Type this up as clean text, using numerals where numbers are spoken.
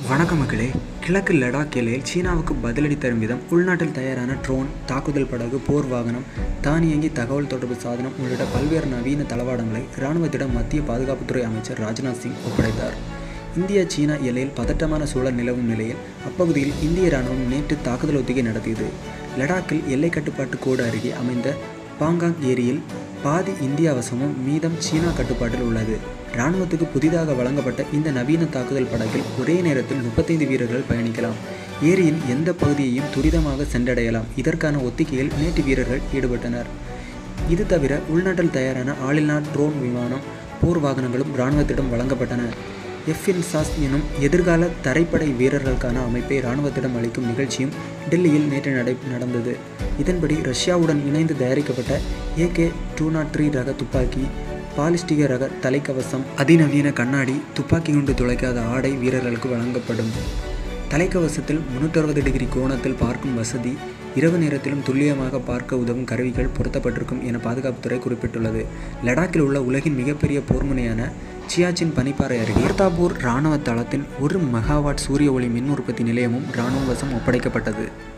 வணக்கம் மக்களே. கிழக்கு லடாக் எல்லையில் சீனாவுக்கு பதிலடி தரும் விதம் உள்நாட்டில் தயாரான ட்ரோன், தாக்குதல் படகு, போர் வாகனம், தானியங்கி தகவல் தொடர்பு சாதனம் உள்ளிட்ட பல்வேறு நவீன தளவாடங்களை இராணுவத்திடம் மத்திய பாதுகாப்புத்துறை அமைச்சர் ராஜ்நாத் சிங் ஒப்படைத்தார். இந்தியா சீனா எல்லையில் பதட்டமான சூழல் நிலவும் நிலையில் அப்பகுதியில் இந்திய இராணுவம் நேற்று தாக்குதல் ஒத்திகை நடத்தியது. லடாக்கில் எல்லை கட்டுப்பாட்டு கோடு அருகே அமைந்த பாங்காங் ஏரியில் பாதி இந்தியா வசமும் மீதம் சீனா கட்டுப்பாட்டில் உள்ளது. இராணுவத்துக்கு புதிதாக வழங்கப்பட்ட இந்த நவீன தாக்குதல் படகில் ஒரே நேரத்தில் 35 வீரர்கள் பயணிக்கலாம். ஏரியின் எந்த பகுதியையும் துரிதமாக சென்றடையலாம். இதற்கான ஒத்திகையில் நேற்று வீரர்கள் ஈடுபட்டனர். இது தவிர உள்நாட்டில் தயாரான ஆளில்லா ட்ரோன் விமானம், போர் வாகனங்களும் இராணுவத்திடம் வழங்கப்பட்டன. எஃப்-இன்சாஸ் எனும் எதிர்கால தரைப்படை வீரர்களுக்கான அமைப்பை இராணுவத்திடம் அளிக்கும் நிகழ்ச்சியும் டெல்லியில் நேற்று நடந்தது. இதன்படி ரஷ்யாவுடன் இணைந்து தயாரிக்கப்பட்ட AK-203 ரக துப்பாக்கி, பாலிஸ்டிக் ரக தலைக்கவசம், அதிநவீன கண்ணாடி, துப்பாக்கி குண்டு துளைக்காத ஆடை வீரர்களுக்கு வழங்கப்படும். தலைக்கவசத்தில் 360 டிகிரி கோணத்தில் பார்க்கும் வசதி, இரவு நேரத்திலும் துல்லியமாக பார்க்க உதவும் கருவிகள் பொருத்தப்பட்டிருக்கும் என பாதுகாப்புத்துறை குறிப்பிட்டுள்ளது. லடாக்கில் உள்ள உலகின் மிகப்பெரிய போர்முனையான சியாச்சின் பனிப்பாறை அருகே கர்தாபூர் இராணுவ தளத்தின் 1 மெகாவாட் சூரிய ஒளி மின் உற்பத்தி நிலையமும் இராணுவ வசம் ஒப்படைக்கப்பட்டது.